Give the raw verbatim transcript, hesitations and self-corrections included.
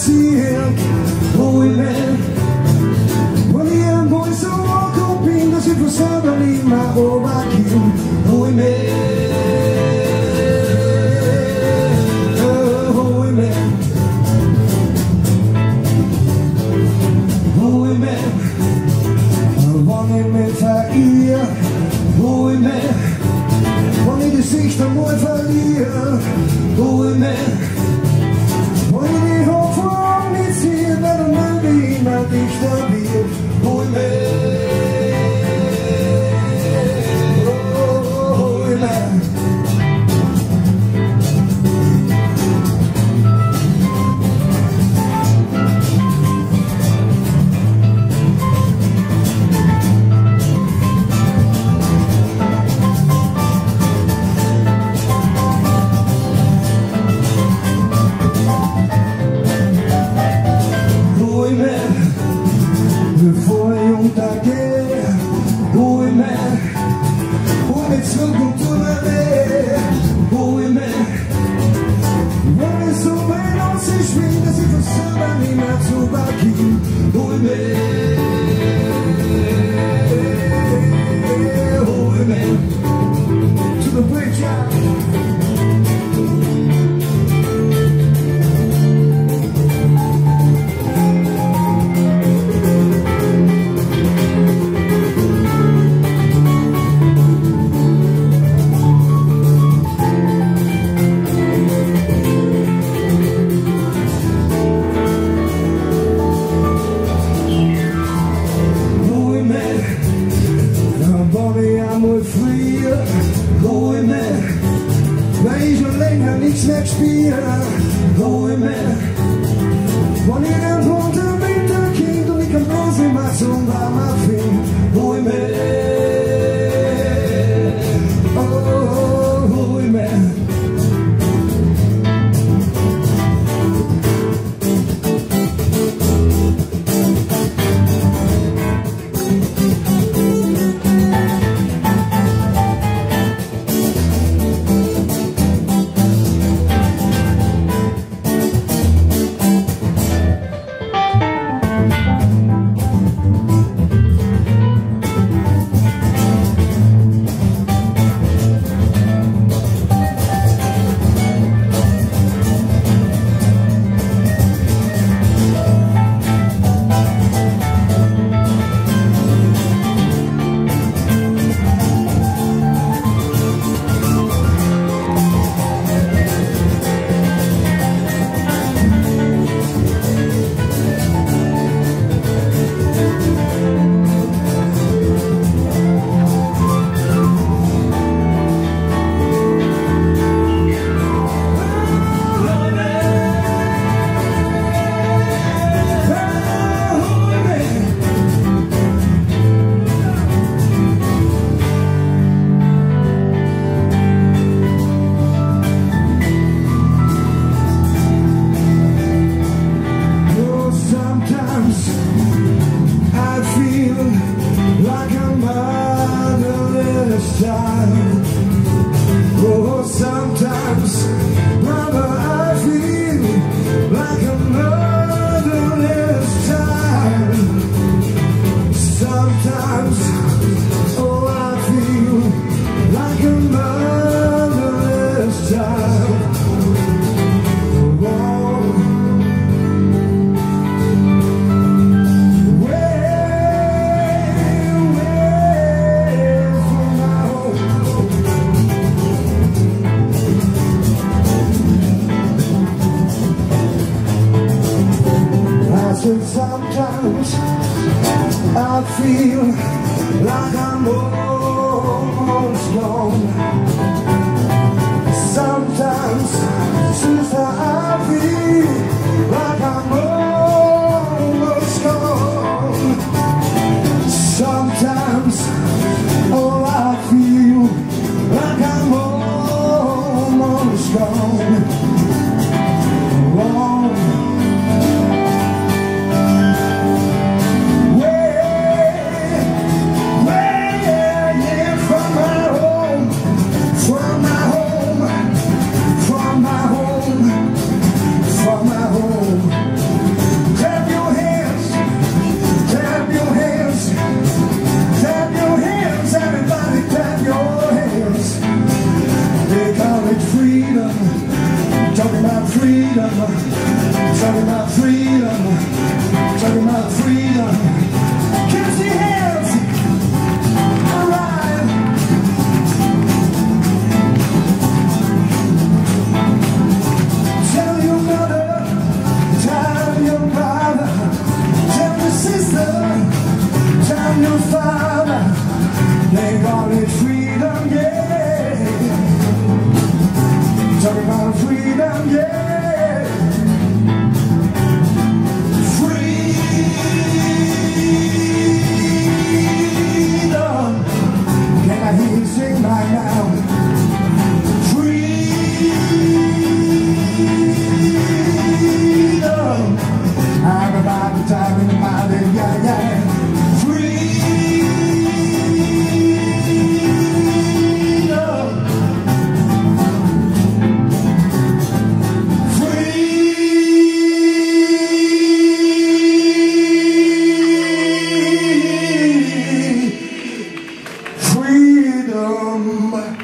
see him going mad. When the young boys so walk hoping as if for somebody my old like you going mad. Oh, going mad. Going mad. Wanneer met hier, going mad. Wanneer de zicht dan mooi verlieren, going mad. Wanneer die hoop voor niet ziet, dat een man die iemand niet stabiel, going mad. Oh, going mad. Bevor jeg untergehe, going mad. Und mit Zukunft zu mir weh, going mad. Wenn es so weit aus sich schwingt, dass ich von selber nicht mehr zu backen, going mad. Going mad. To the bridge, yeah. Going mad, weil ich schon länger nichts mehr spiele. Going mad, wanneer er rond de winter ging und ich kan bloß immer zum warmen Fing. Going mad, oh, going mad. Oh, sometimes, brother, I feel like a motherless child. Sometimes, oh, I feel like a motherless child. Oh, sometimes I feel like I'm almost gone. Sometimes, sister, I feel like I'm almost gone. Sometimes, oh, I feel like I'm almost gone. Wrong. Talking about freedom, talking about freedom. Catch your hands, alright. Tell your mother, tell your brother, tell your sister, tell your father, they call it freedom, yeah. Talking about freedom, yeah. Sing right now, freedom. I'm about the time in the mountain, yeah, yeah. Freedom, free, freedom.